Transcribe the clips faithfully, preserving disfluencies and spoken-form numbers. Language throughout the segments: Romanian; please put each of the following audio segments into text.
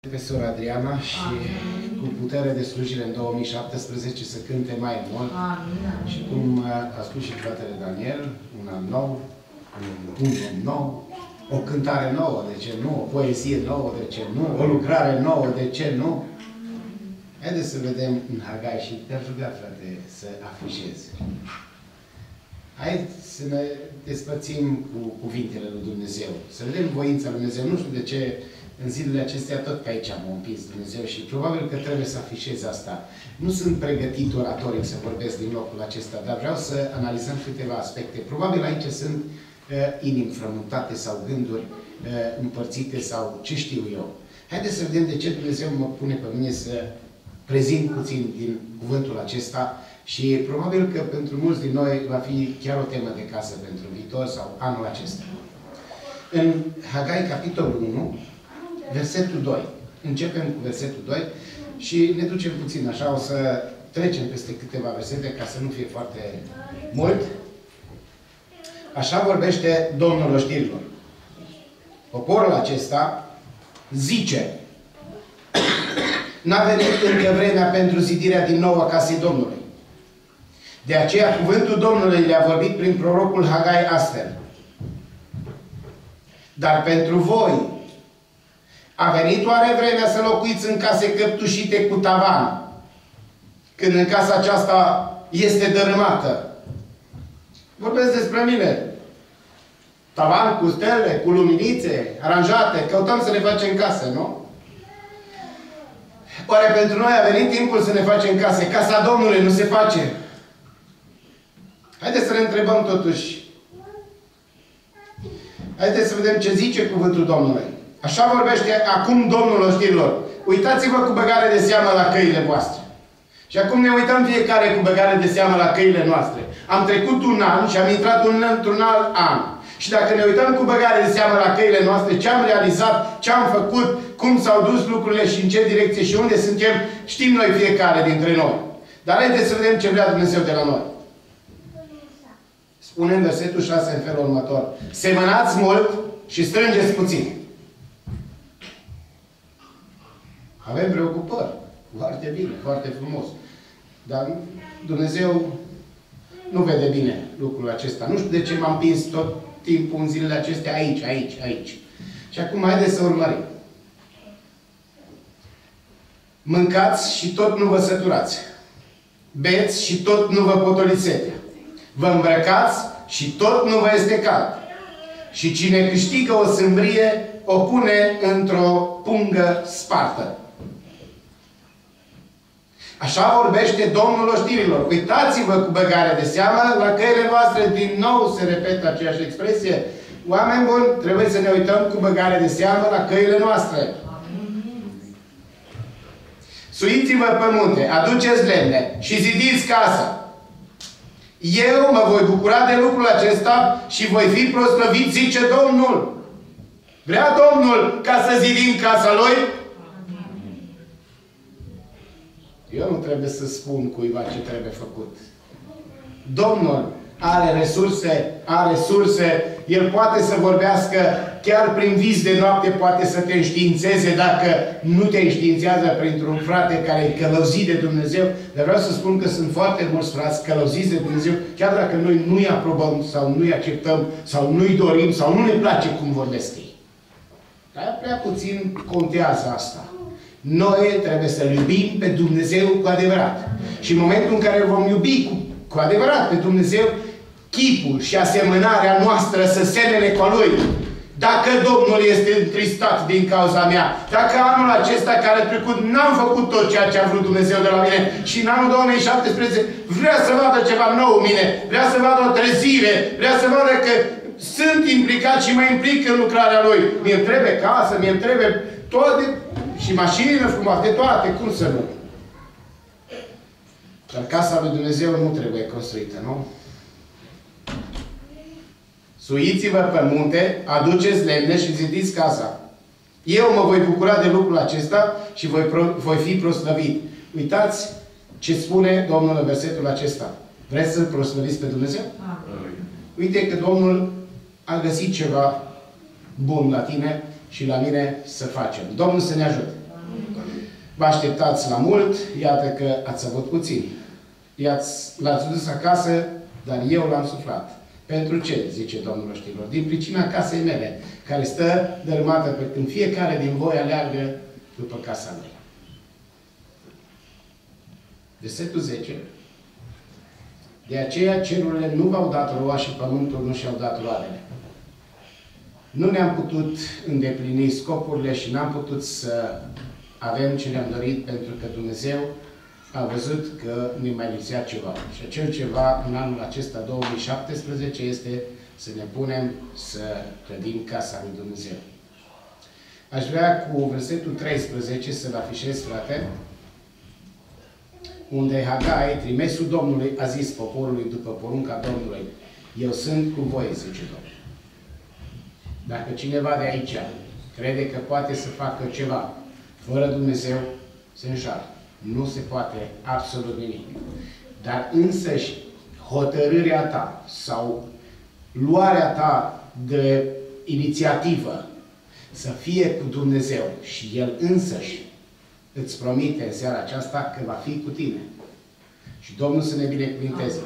pe sora Adriana și Amin. Cu putere de slujire în două mii șaptesprezece să cânte mai mult. Amin. Și cum a spus și fratele Daniel, un an nou, un himn nou, o cântare nouă, de ce nu? O poezie nouă, de ce nu? O lucrare nouă, de ce nu? Haideți să vedem în Hagai și te-aș ruga, frate, să afișezi. Haideți să ne despărțim cu cuvintele lui Dumnezeu. Să vedem voința lui Dumnezeu. Nu știu de ce în zilele acestea tot pe aici am împins Dumnezeu și probabil că trebuie să afișez asta. Nu sunt pregătit oratoric să vorbesc din locul acesta, dar vreau să analizăm câteva aspecte. Probabil aici sunt uh, inimi frământate sau gânduri uh, împărțite sau ce știu eu. Haideți să vedem de ce Dumnezeu mă pune pe mine să prezint puțin din cuvântul acesta și probabil că pentru mulți din noi va fi chiar o temă de casă pentru viitor sau anul acesta. În Hagai, capitolul unu, versetul doi. Începem cu versetul doi și ne ducem puțin așa, o să trecem peste câteva versete ca să nu fie foarte mult. Așa vorbește Domnul oștirilor. Poporul acesta zice: n-a venit încă vremea pentru zidirea din nou a casei Domnului. De aceea cuvântul Domnului le-a vorbit prin prorocul Hagai astfel: dar pentru voi a venit oare vremea să locuiți în case căptușite cu tavan, când în casa aceasta este dărâmată? Vorbesc despre mine. Tavan cu stele, cu luminițe, aranjate, căutăm să ne facem case, nu? Oare pentru noi a venit timpul să ne facem case? Casa Domnului nu se face. Haideți să ne întrebăm totuși. Haideți să vedem ce zice cuvântul Domnului. Așa vorbește acum Domnul oștirilor. Uitați-vă cu băgare de seamă la căile voastre. Și acum ne uităm fiecare cu băgare de seamă la căile noastre. Am trecut un an și am intrat un, într-un alt an. Și dacă ne uităm cu băgare de seamă la căile noastre, ce am realizat, ce am făcut, cum s-au dus lucrurile și în ce direcție și unde suntem, știm noi fiecare dintre noi. Dar haideți să vedem ce vrea Dumnezeu de la noi. Spune în versetul șase în felul următor: semănați mult și strângeți puțin. Avem preocupări. Foarte bine, foarte frumos. Dar Dumnezeu nu vede bine lucrul acesta. Nu știu de ce m-am împins tot timpul în zilele acestea aici, aici, aici. Și acum haideți să urmărim. Mâncați și tot nu vă săturați. Beți și tot nu vă potoliți setea. Vă îmbrăcați și tot nu vă este cald. Și cine câștigă o sâmbrie, o pune într-o pungă spartă. Așa vorbește Domnul oștirilor. Uitați-vă cu băgare de seamă la căile voastre. Din nou se repetă aceeași expresie. Oameni buni, trebuie să ne uităm cu băgare de seamă la căile noastre. Suiți-vă pe munte, aduceți lemne și zidiți casa. Eu mă voi bucura de lucrul acesta și voi fi proslăvit, zice Domnul. Vrea Domnul ca să zidim casa Lui? Eu nu trebuie să spun cuiva ce trebuie făcut. Domnul are resurse, are resurse, El poate să vorbească, chiar prin vis de noapte poate să te înștiințeze dacă nu te înștiințează printr-un frate care e călăuzit de Dumnezeu. Dar vreau să spun că sunt foarte mulți frați călăuziți de Dumnezeu, chiar dacă noi nu-i aprobăm sau nu-i acceptăm sau nu-i dorim sau nu ne place cum vorbesc ei. Dar prea puțin contează asta. Noi trebuie să-L iubim pe Dumnezeu cu adevărat. Și în momentul în care vom iubi cu, cu adevărat pe Dumnezeu, chipul și asemănarea noastră să semene cu a Lui. Dacă Domnul este întristat din cauza mea, dacă anul acesta care a trecut n-am făcut tot ceea ce a vrut Dumnezeu de la mine și în anul două mii șaptesprezece vrea să vadă ceva nou în mine, vrea să vadă o trezire, vrea să vadă că sunt implicat și mă implic în lucrarea Lui. Mie-mi trebuie casă, mie-mi trebuie toate și mașinile frumoase, de toate, cum să nu? Dar casa lui Dumnezeu nu trebuie construită, nu? Suiți-vă pe munte, aduceți lemne și zidiți casa. Eu mă voi bucura de lucrul acesta și voi, pro, voi fi proslăvit. Uitați ce spune Domnul în versetul acesta. Vreți să proslăviți pe Dumnezeu? Amin. Uite că Domnul a găsit ceva bun la tine și la mine să facem. Domnul să ne ajute. Vă așteptați la mult, iată că ați avut puțin. L-ați dus acasă, dar eu l-am suflat. Pentru ce, zice Domnul oștirilor? Din pricina casei mele, care stă dărâmată pe când fiecare din voi aleargă după casa lui. Versetul zece. De aceea cerurile nu v-au dat roa și pământul nu și-au dat roadele. Nu ne-am putut îndeplini scopurile și n-am putut să avem ce ne-am dorit, pentru că Dumnezeu a văzut că ne mai lipsea ceva. Și acel ceva în anul acesta, două mii șaptesprezece, este să ne punem să clădim casa lui Dumnezeu. Aș vrea cu versetul treisprezece să-l afișez, frate, unde Hagai, trimesul Domnului, a zis poporului după porunca Domnului: eu sunt cu voi, zice Domnul. Dacă cineva de aici crede că poate să facă ceva fără Dumnezeu, se înșală. Nu se poate absolut nimic. Dar însăși hotărârea ta sau luarea ta de inițiativă să fie cu Dumnezeu și El însăși îți promite în seara aceasta că va fi cu tine. Și Domnul să ne binecuvinteze.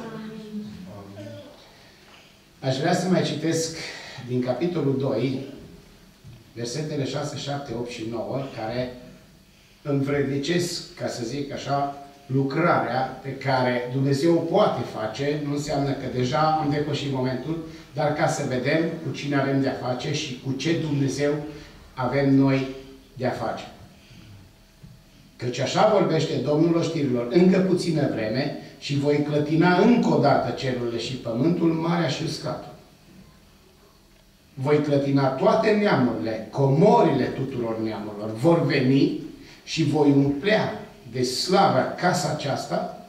Aș vrea să mai citesc din capitolul doi, versetele șase, șapte, opt și nouă, care învrednicesc, ca să zic așa, lucrarea pe care Dumnezeu o poate face. Nu înseamnă că deja am depășit momentul, dar ca să vedem cu cine avem de-a face și cu ce Dumnezeu avem noi de-a face. Căci așa vorbește Domnul oștirilor: încă puțină vreme și voi clătina încă o dată cerurile și pământul, marea și uscatul. Voi clătina toate neamurile, comorile tuturor neamurilor vor veni și voi umplea de slavă casa aceasta,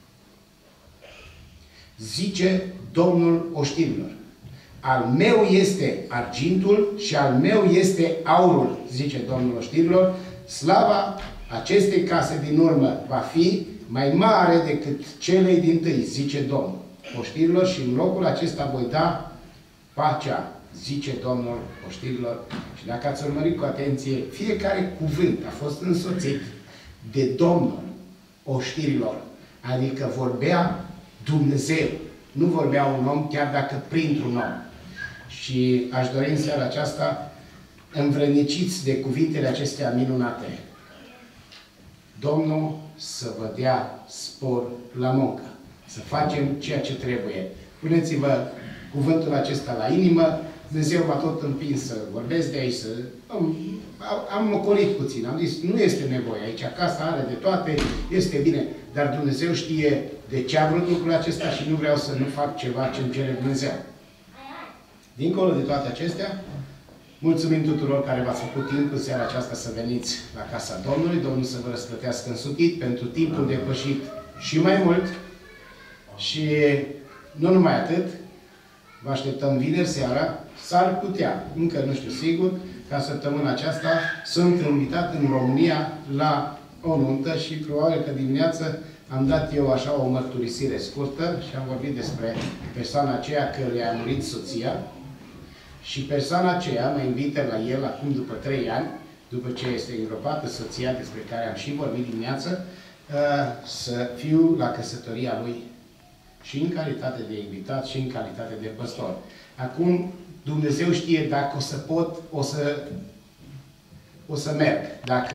zice Domnul oștirilor. Al meu este argintul și al meu este aurul, zice Domnul oștirilor. Slava acestei case din urmă va fi mai mare decât celei dintâi, zice Domnul oștirilor, și în locul acesta voi da pacea, zice Domnul oștirilor. Și dacă ați urmărit cu atenție, fiecare cuvânt a fost însoțit de Domnul oștirilor. Adică vorbea Dumnezeu. Nu vorbea un om, chiar dacă printr-un om. Și aș dori în seara aceasta, învredniciți de cuvintele acestea minunate, Domnul să vă dea spor la muncă. Să facem ceea ce trebuie. Puneți-vă cuvântul acesta la inimă. Dumnezeu m-a tot împins să vorbesc de aici, să... Am, am ocolit puțin, am zis, nu este nevoie aici, casa are de toate, este bine, dar Dumnezeu știe de ce a vrut lucrul acesta și nu vreau să nu fac ceva ce îmi cere Dumnezeu. Dincolo de toate acestea, mulțumim tuturor care v-ați făcut timp în seara aceasta să veniți la casa Domnului. Domnul să vă răsplătească însutit pentru timpul depășit și mai mult. Și nu numai atât, vă așteptăm vineri seara. S-ar putea, încă nu știu sigur, ca săptămâna aceasta sunt invitat în România la o nuntă și probabil că dimineață am dat eu așa o mărturisire scurtă și am vorbit despre persoana aceea că le-a murit soția și persoana aceea mă invită la el acum după trei ani, după ce este îngropată soția despre care am și vorbit dimineață, să fiu la căsătoria lui și în calitate de invitat și în calitate de păstor. Acum Dumnezeu știe dacă o să pot, o să, o să merg. Dacă